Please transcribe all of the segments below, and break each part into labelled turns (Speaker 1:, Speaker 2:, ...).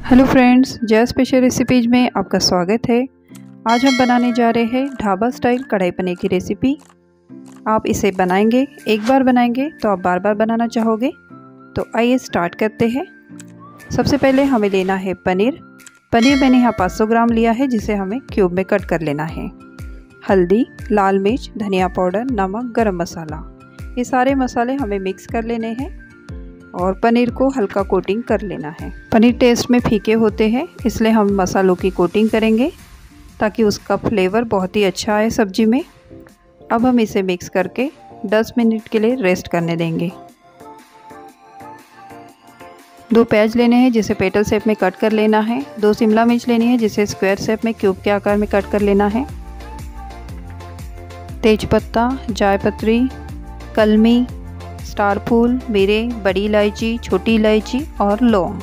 Speaker 1: Hello friends, Jai special recipes में आपका स्वागत है। आज हम बनाने जा रहे हैं ढाबा स्टाइल कढ़ाई पनीर की रेसिपी। आप इसे बनाएंगे, एक बार बनाएंगे तो आप बार बार बनाना चाहोगे। तो आइए स्टार्ट करते हैं। सबसे पहले हमें लेना है पनीर। मैंने यहाँ 500 ग्राम लिया है, जिसे हमें क्यूब में कट कर लेना है। हल्दी, लाल मिर्च, धनिया पाउडर, नमक, गरम मसाला, ये सारे मसाले हमें मिक्स कर लेने हैं और पनीर को हल्का कोटिंग कर लेना है। पनीर टेस्ट में फीके होते हैं, इसलिए हम मसालों की कोटिंग करेंगे ताकि उसका फ्लेवर बहुत ही अच्छा आए सब्जी में। अब हम इसे मिक्स करके 10 मिनट के लिए रेस्ट करने देंगे। 2 प्याज लेने हैं, जिसे पेटल शेप में कट कर लेना है। 2 शिमला मिर्च लेनी है, जिसे स्क्वायर शेप में क्यूब के आकार में कट कर लेना है। तेजपत्ता, जायपत्री, कलमी, स्टार फूल, मिरे, बड़ी इलायची, छोटी इलायची और लौंग।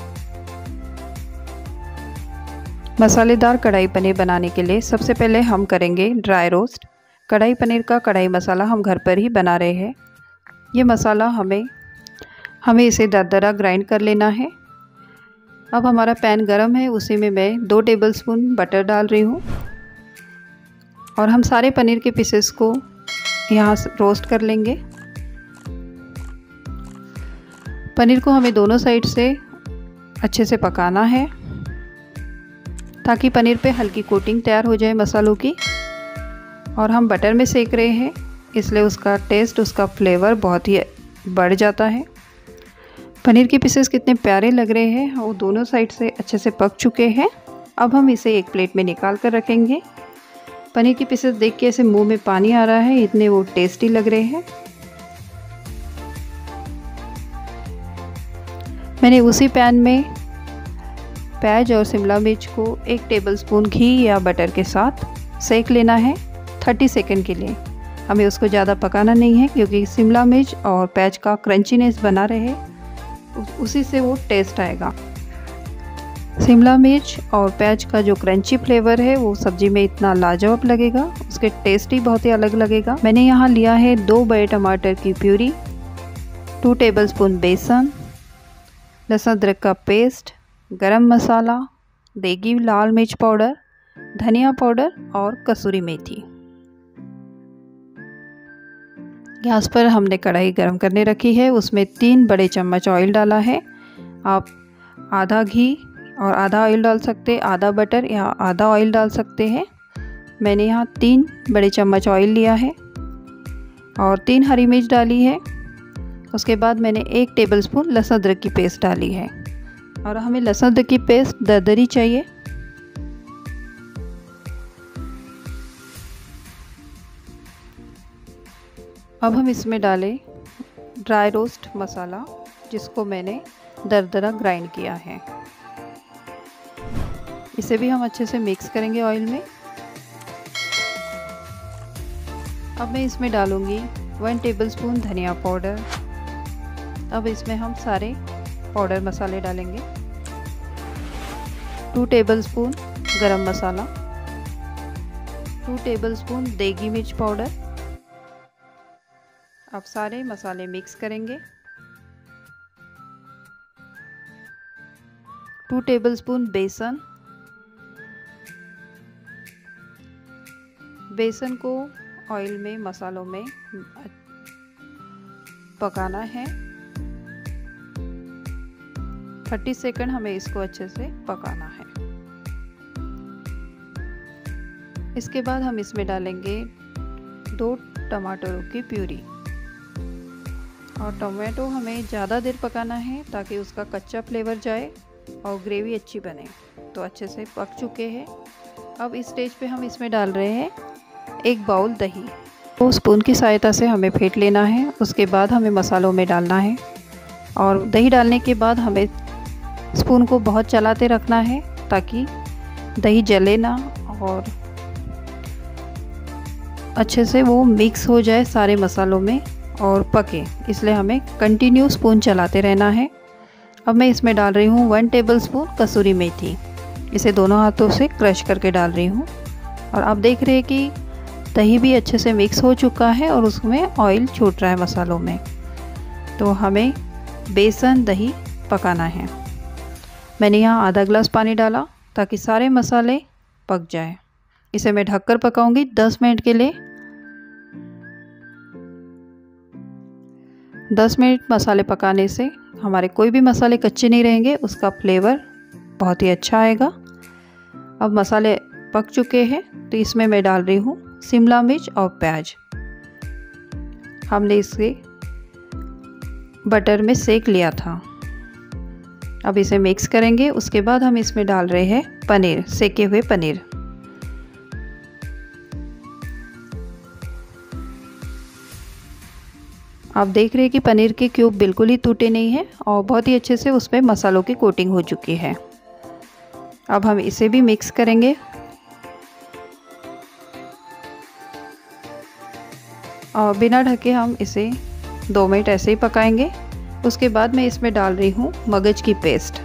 Speaker 1: मसालेदार कढ़ाई पनीर बनाने के लिए सबसे पहले हम करेंगे ड्राई रोस्ट। कढ़ाई पनीर का कढ़ाई मसाला हम घर पर ही बना रहे हैं। ये मसाला हमें इसे दरदरा ग्राइंड कर लेना है। अब हमारा पैन गरम है, उसी में मैं 2 टेबलस्पून बटर डाल रही हूँ और हम सारे पनीर के पीसेस को यहाँ रोस्ट कर लेंगे। पनीर को हमें दोनों साइड से अच्छे से पकाना है ताकि पनीर पे हल्की कोटिंग तैयार हो जाए मसालों की। और हम बटर में सेक रहे हैं, इसलिए उसका टेस्ट, उसका फ्लेवर बहुत ही बढ़ जाता है। पनीर के पीसेस कितने प्यारे लग रहे हैं, वो दोनों साइड से अच्छे से पक चुके हैं। अब हम इसे एक प्लेट में निकाल कर रखेंगे। पनीर के पीसेस देख के ऐसे मुँह में पानी आ रहा है, इतने वो टेस्टी लग रहे हैं। मैंने उसी पैन में प्याज और शिमला मिर्च को 1 टेबलस्पून घी या बटर के साथ सेक लेना है 30 सेकंड के लिए। हमें उसको ज़्यादा पकाना नहीं है, क्योंकि शिमला मिर्च और प्याज का क्रंचीनेस बना रहे, उसी से वो टेस्ट आएगा। शिमला मिर्च और प्याज का जो क्रंची फ्लेवर है वो सब्जी में इतना लाजवाब लगेगा, उसके टेस्ट ही बहुत ही अलग लगेगा। मैंने यहाँ लिया है 2 बड़े टमाटर की प्यूरी, 2 टेबलस्पून बेसन, लहसुन अदरक का पेस्ट, गरम मसाला, देगी लाल मिर्च पाउडर, धनिया पाउडर और कसूरी मेथी। गैस पर हमने कढ़ाई गरम करने रखी है, उसमें 3 बड़े चम्मच ऑयल डाला है। आप आधा घी और आधा ऑयल डाल सकते हैं, आधा बटर या आधा ऑयल डाल सकते हैं। मैंने यहाँ 3 बड़े चम्मच ऑयल लिया है और 3 हरी मिर्च डाली है। उसके बाद मैंने 1 टेबलस्पून लहसुन अदरक की पेस्ट डाली है और हमें लहसुन अदरक की पेस्ट दरदरी चाहिए। अब हम इसमें डालें ड्राई रोस्ट मसाला, जिसको मैंने दरदरा ग्राइंड किया है। इसे भी हम अच्छे से मिक्स करेंगे ऑयल में। अब मैं इसमें डालूंगी 1 टेबलस्पून धनिया पाउडर। अब इसमें हम सारे पाउडर मसाले डालेंगे। 2 टेबलस्पून गरम मसाला, 2 टेबलस्पून देगी मिर्च पाउडर। अब सारे मसाले मिक्स करेंगे। 2 टेबलस्पून बेसन। बेसन को ऑयल में, मसालों में पकाना है। 30 सेकंड हमें इसको अच्छे से पकाना है। इसके बाद हम इसमें डालेंगे 2 टमाटरों की प्यूरी। और टमाटो हमें ज़्यादा देर पकाना है ताकि उसका कच्चा फ्लेवर जाए और ग्रेवी अच्छी बने। तो अच्छे से पक चुके हैं। अब इस स्टेज पे हम इसमें डाल रहे हैं 1 बाउल दही। 2 स्पून की सहायता से हमें फेंट लेना है। उसके बाद हमें मसालों में डालना है और दही डालने के बाद हमें स्पून को बहुत चलाते रखना है ताकि दही जले ना और अच्छे से वो मिक्स हो जाए सारे मसालों में और पके, इसलिए हमें कंटिन्यू स्पून चलाते रहना है। अब मैं इसमें डाल रही हूँ 1 टेबलस्पून कसूरी मेथी। इसे दोनों हाथों से क्रश करके डाल रही हूँ और आप देख रहे हैं कि दही भी अच्छे से मिक्स हो चुका है और उसमें ऑयल छूट रहा है मसालों में। तो हमें बेसन दही पकाना है। मैंने यहाँ आधा ग्लास पानी डाला ताकि सारे मसाले पक जाए। इसे मैं ढककर पकाऊंगी 10 मिनट के लिए। 10 मिनट मसाले पकाने से हमारे कोई भी मसाले कच्चे नहीं रहेंगे, उसका फ्लेवर बहुत ही अच्छा आएगा। अब मसाले पक चुके हैं तो इसमें मैं डाल रही हूँ शिमला मिर्च और प्याज। हमने इसे बटर में सेक लिया था। अब इसे मिक्स करेंगे। उसके बाद हम इसमें डाल रहे हैं पनीर, सेके हुए पनीर। आप देख रहे हैं कि पनीर के क्यूब बिल्कुल ही टूटे नहीं हैं और बहुत ही अच्छे से उस पर मसालों की कोटिंग हो चुकी है। अब हम इसे भी मिक्स करेंगे। और बिना ढके हम इसे 2 मिनट ऐसे ही पकाएंगे। उसके बाद मैं इसमें डाल रही हूँ मगज की पेस्ट।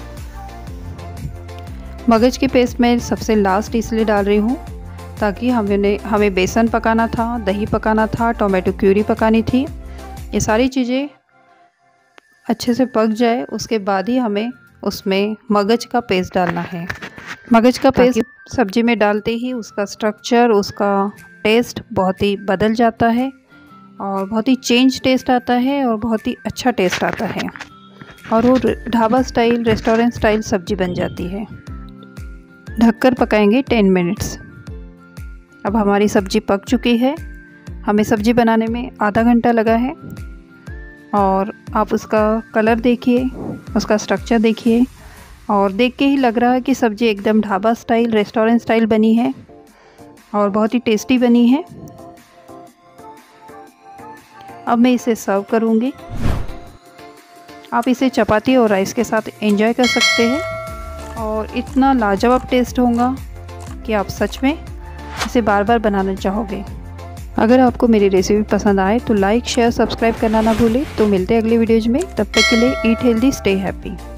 Speaker 1: मगज की पेस्ट मैं सबसे लास्ट इसलिए डाल रही हूँ ताकि हमें बेसन पकाना था, दही पकाना था, टोमेटो प्यूरी पकानी थी। ये सारी चीज़ें अच्छे से पक जाए उसके बाद ही हमें उसमें मगज का पेस्ट डालना है। मगज का पेस्ट सब्जी में डालते ही उसका स्ट्रक्चर, उसका टेस्ट बहुत ही बदल जाता है और बहुत ही चेंज टेस्ट आता है और बहुत ही अच्छा टेस्ट आता है और वो ढाबा स्टाइल, रेस्टोरेंट स्टाइल सब्जी बन जाती है। ढककर पकाएंगे 10 मिनट्स। अब हमारी सब्जी पक चुकी है। हमें सब्जी बनाने में आधा घंटा लगा है और आप उसका कलर देखिए, उसका स्ट्रक्चर देखिए और देख के ही लग रहा है कि सब्जी एकदम ढाबा स्टाइल, रेस्टोरेंट स्टाइल बनी है और बहुत ही टेस्टी बनी है। अब मैं इसे सर्व करूँगी। आप इसे चपाती और राइस के साथ एंजॉय कर सकते हैं और इतना लाजवाब टेस्ट होगा कि आप सच में इसे बार बार बनाना चाहोगे। अगर आपको मेरी रेसिपी पसंद आए तो लाइक, शेयर, सब्सक्राइब करना ना भूलें। तो मिलते हैं अगली वीडियोज़ में। तब तक के लिए ईट हेल्दी, स्टे हैप्पी।